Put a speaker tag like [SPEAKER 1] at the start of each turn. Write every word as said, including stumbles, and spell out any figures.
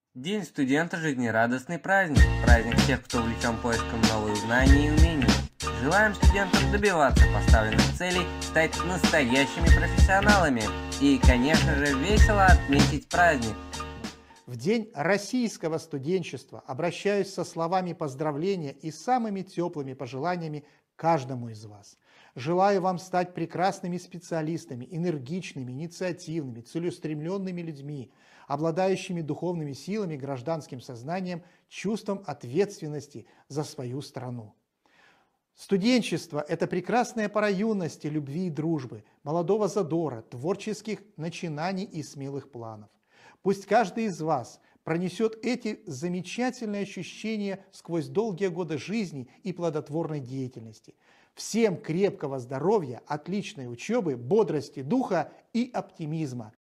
[SPEAKER 1] День студента – жизнерадостный праздник. Праздник тех, кто увлечен поиском новых знаний и умений. Желаем студентам добиваться поставленных целей, стать настоящими профессионалами и, конечно же, весело отметить праздник.
[SPEAKER 2] В День российского студенчества обращаюсь со словами поздравления и самыми теплыми пожеланиями каждому из вас. Желаю вам стать прекрасными специалистами, энергичными, инициативными, целеустремленными людьми, обладающими духовными силами, гражданским сознанием, чувством ответственности за свою страну. Студенчество – это прекрасная пора юности, любви и дружбы, молодого задора, творческих начинаний и смелых планов. Пусть каждый из вас пронесет эти замечательные ощущения сквозь долгие годы жизни и плодотворной деятельности. Всем крепкого здоровья, отличной учебы, бодрости духа и оптимизма.